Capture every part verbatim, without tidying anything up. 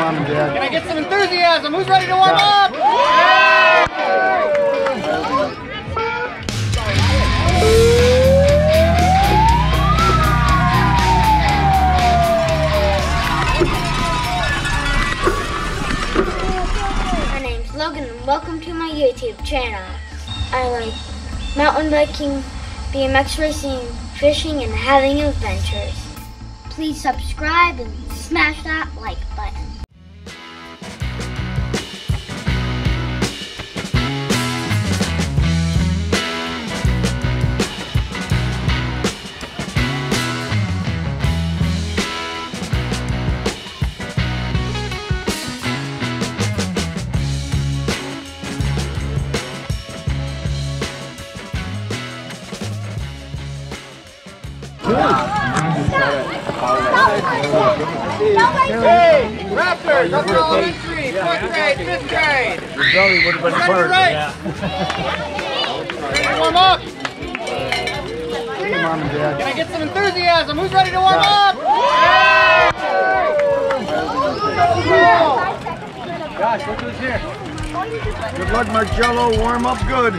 Mom and Dad. Can I get some enthusiasm? Who's ready to warm up? My name's Logan and welcome to my YouTube channel. I like mountain biking, B M X racing, fishing, and having adventures. Please subscribe and smash that like button. Hey, Raptors, upper elementary, fourth grade, fifth grade. Ready to race. Ready to warm up? Hey, Mom and Dad. Can I get some enthusiasm? Who's ready to warm up? Gosh, look who's here. Good luck, Marcello. Warm up good.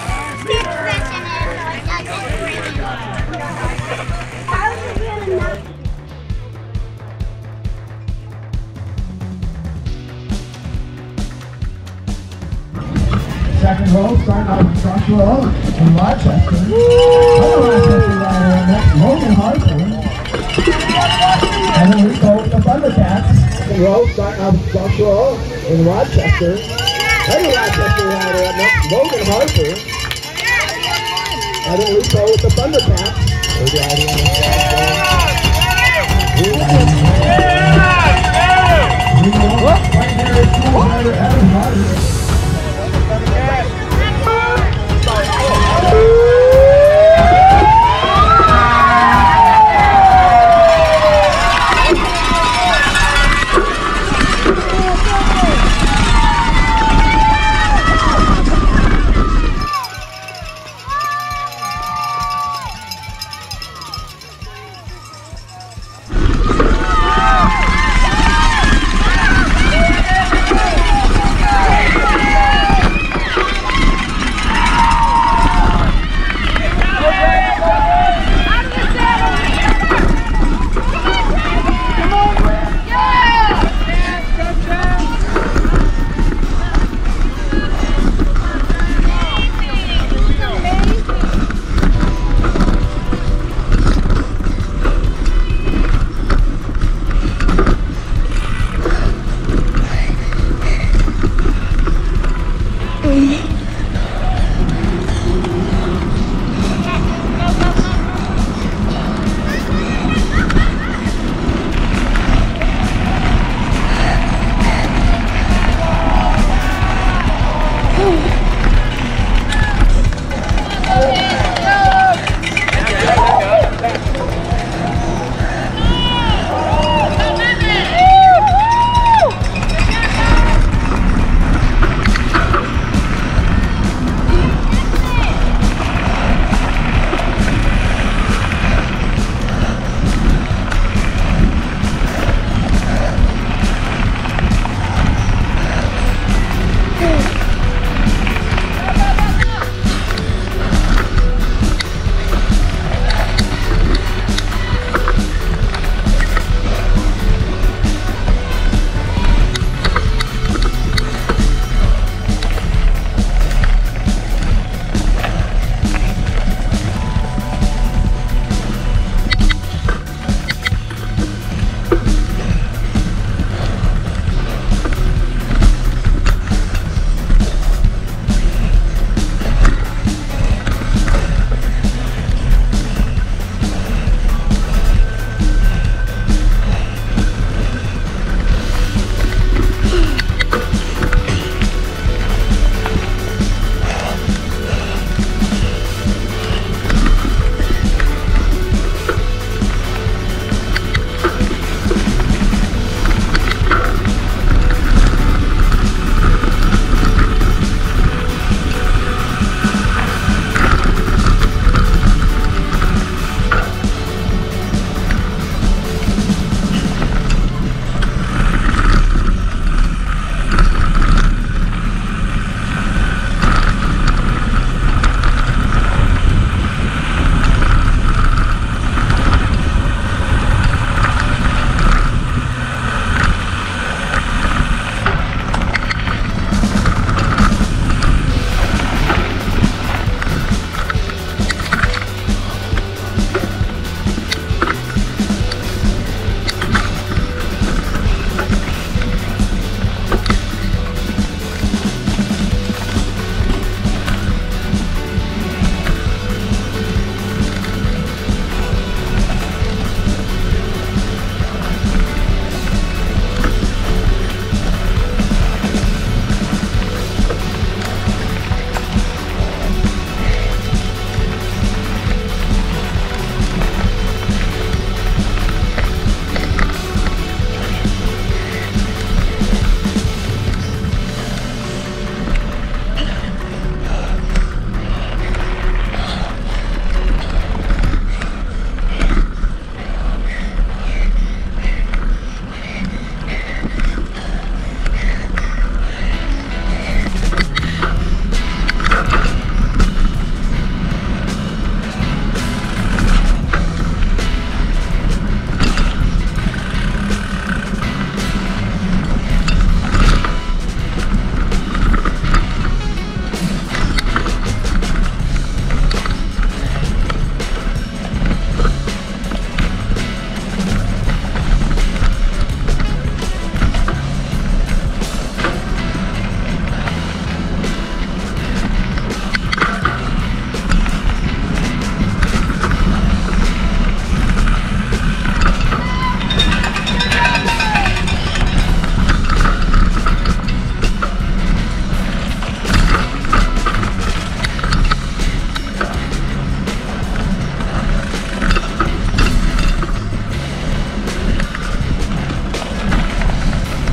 Second row, starting out with front row in Rochester. Other Rochester rider next, Logan Harper. And then we go with the Thundercats. Second row, starting out with front row in Rochester. Other Rochester rider up next, Logan Harper. And then we go with the Thundercats. They're riding on the right there is school rider Adam Harper.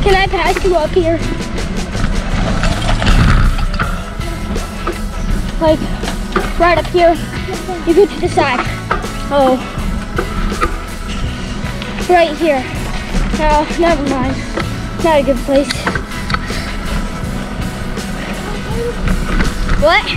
Can I pass you up here? Like, right up here. You go to the side. Oh. Right here. No, never mind. Not a good place. What?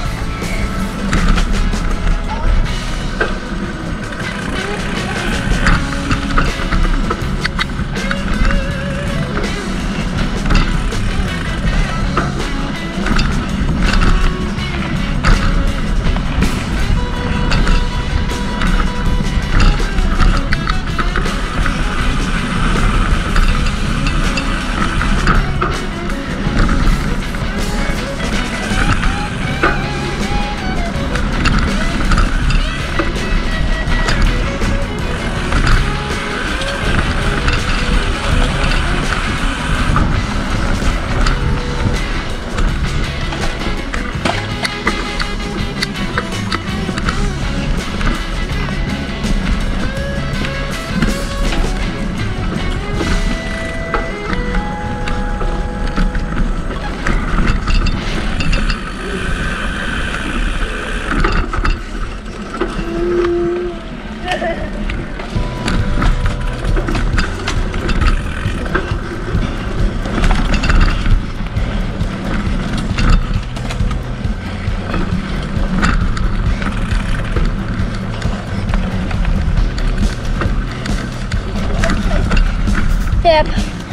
Yep.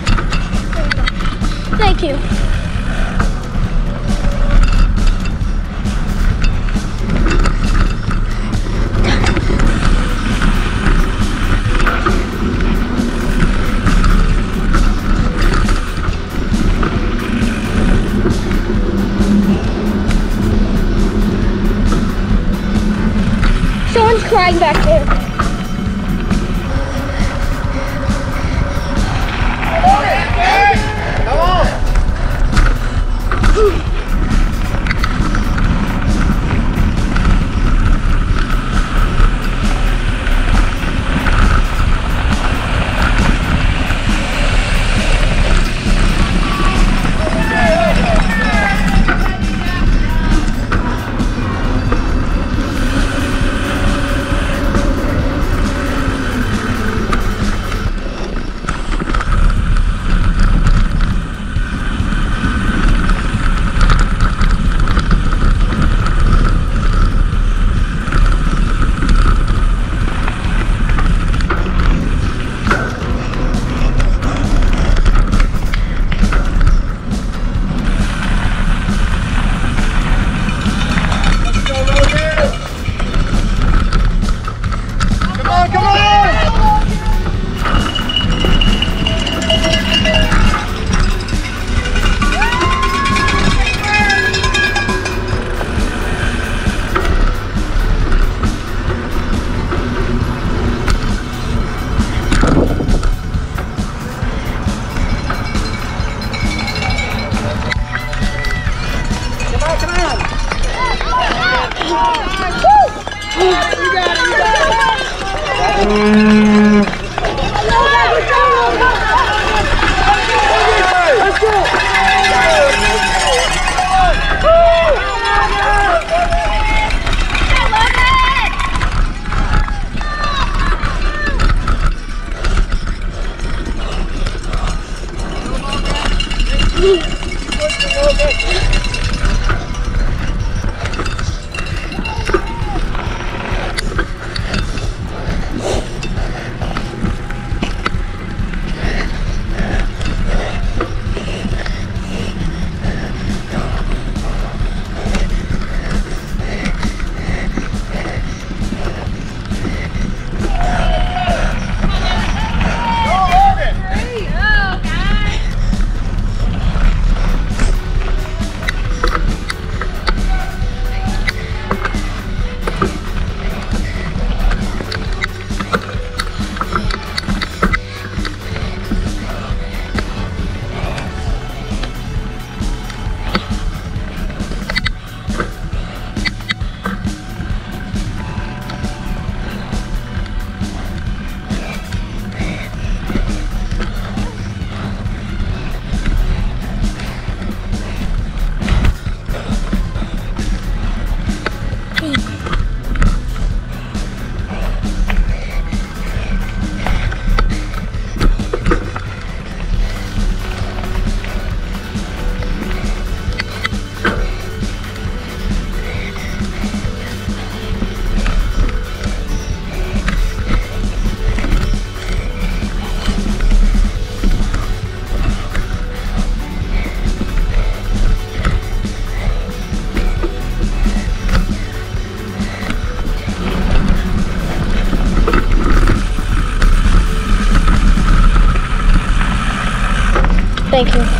Thank you. Someone's crying back there. Come on! Thank you.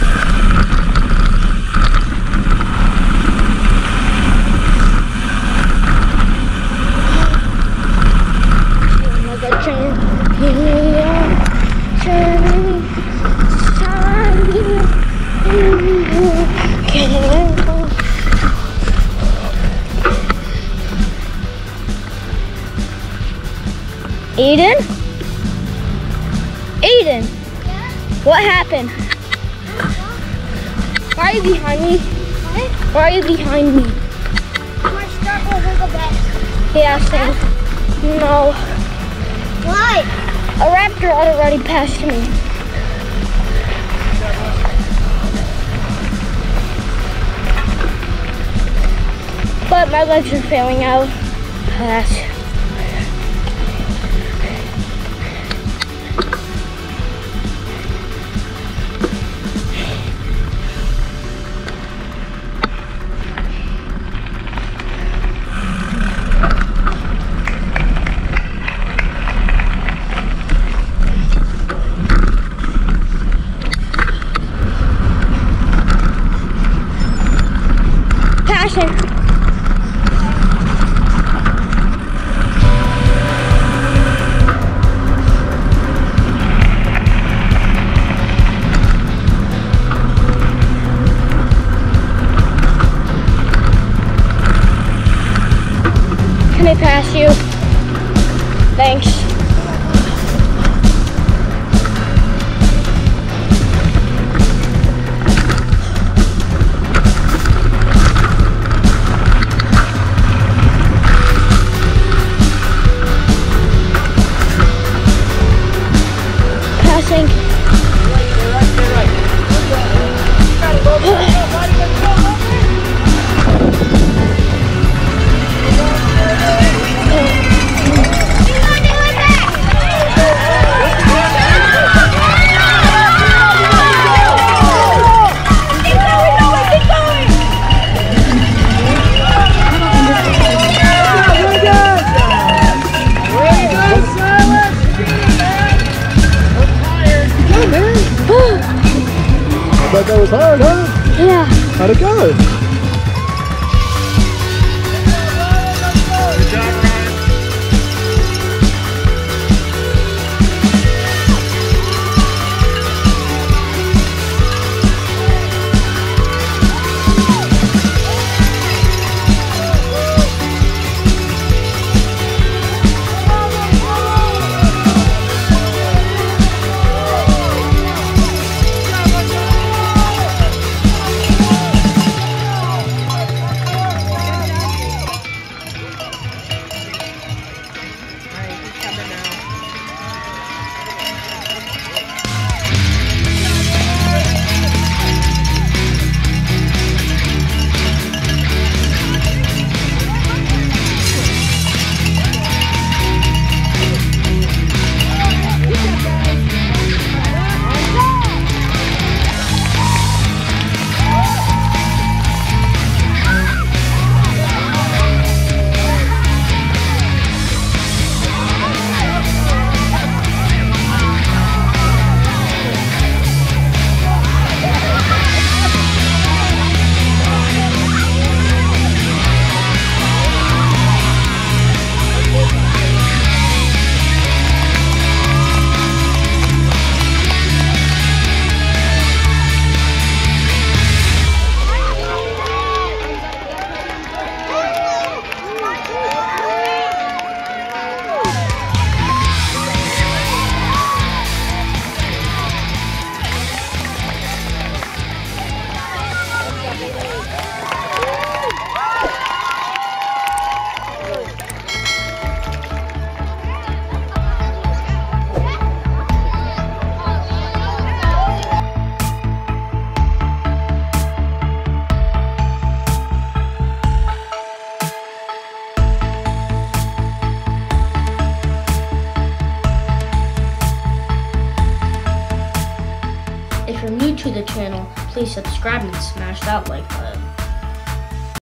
Aiden? Aiden? What happened? Why are you behind me? What? Why are you behind me? My skirt wasn't the best. Yeah, same. No. Why? A raptor already passed me. But my legs are failing out. Pass. Can I pass you? Thanks. Passing. But that was hard, huh? Yeah. How'd it go? Good job, Ryan. If you're new to the channel, please subscribe and smash that like button.